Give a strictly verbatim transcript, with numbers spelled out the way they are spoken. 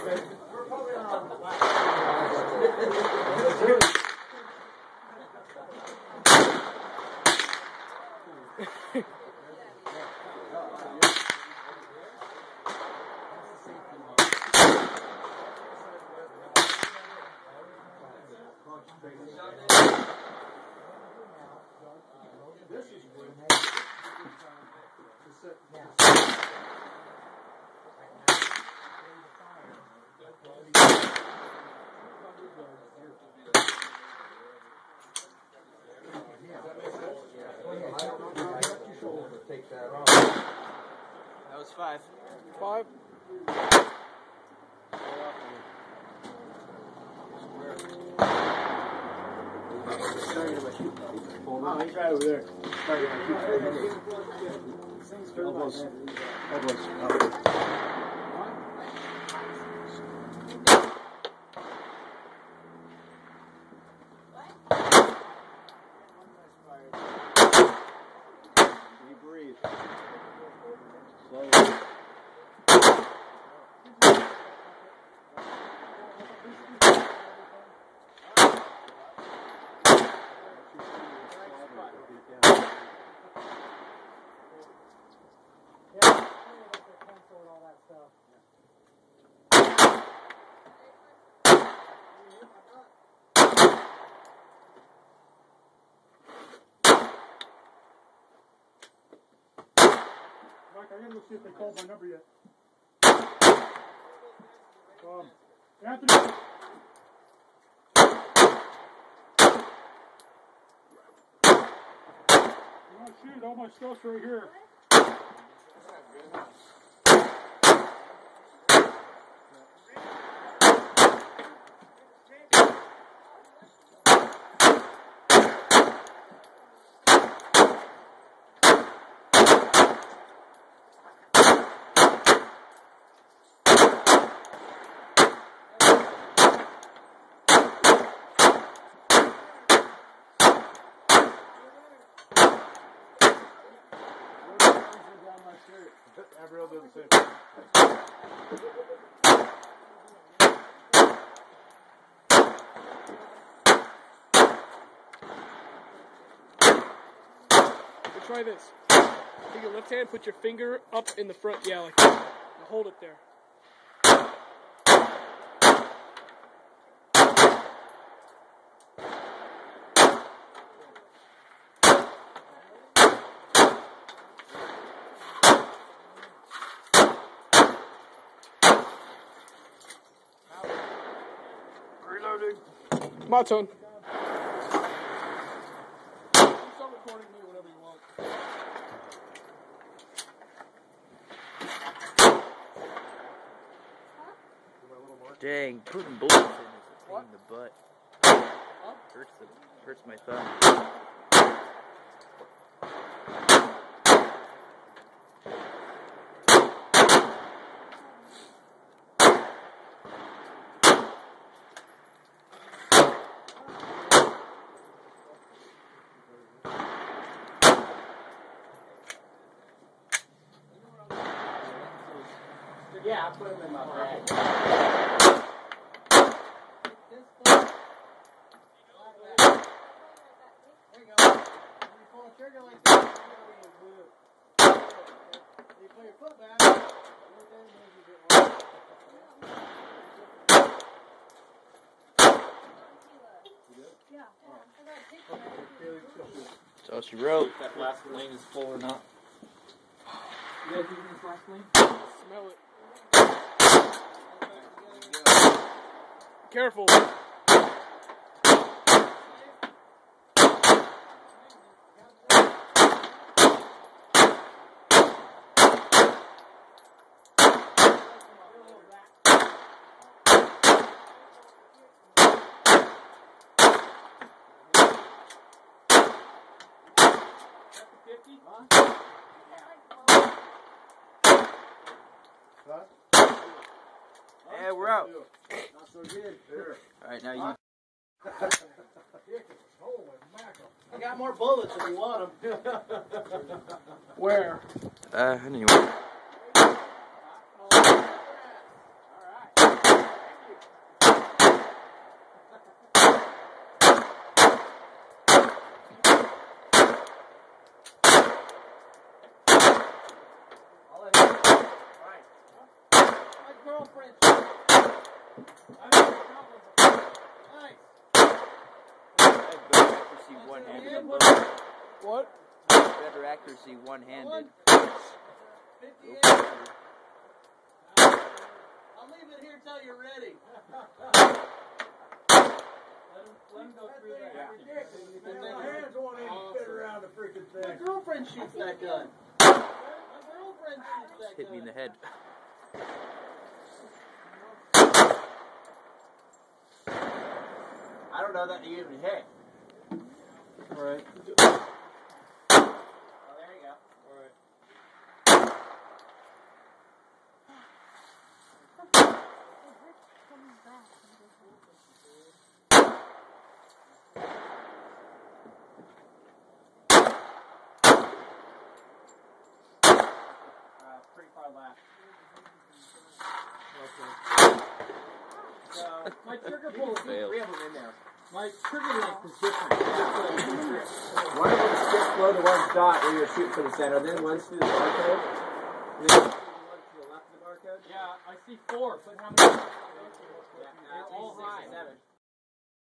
This is good. That was five. Five. Oh, he's right over there. Elbows. Elbows. You breathe. Slowly. Mike, I gotta go see if they called my number yet. Um, Anthony. Oh, shoot, all my stuff's right here. Every other the same. Try this. Take your left hand, put your finger up in the front, yeah, like that. Now hold it there. Reloading. My turn. Start recording me whatever you want. Dang, putting bullets in is a pain in the butt. Hurts the, hurts my thumb. Yeah, I put them in my bag. There you go. When you pull the trigger like that, you pull your foot back, right there, it moves a bit more. So she wrote. If that last lane is full or not. You guys using this last lane? Smell it. Careful. Yeah, we're out. Not so good. There. Alright, now you. I got more bullets if you want them. Where? Uh, anyway. Alright. girlfriend shoot. Nice. Better accuracy one-handed than both. What? Better accuracy one-handed. fifty-eight. I'll leave it here till you're ready. Let him go through that. My hands won't even fit around the freaking My thing. girlfriend shoots that gun. My girlfriend shoots that Hit gun. me in the head. I don't know that you even hit. Alright. Oh, there you go. Alright. Uh, pretty far left. So, My trigger pull is Failed. three of them in there. my trigger length is different. One of them skips below the one dot where you're shooting for the center, then one's through the barcode, and then one to the left of the barcode. Yeah, I see four, but how many? Yeah, uh, They're all six, high. seven.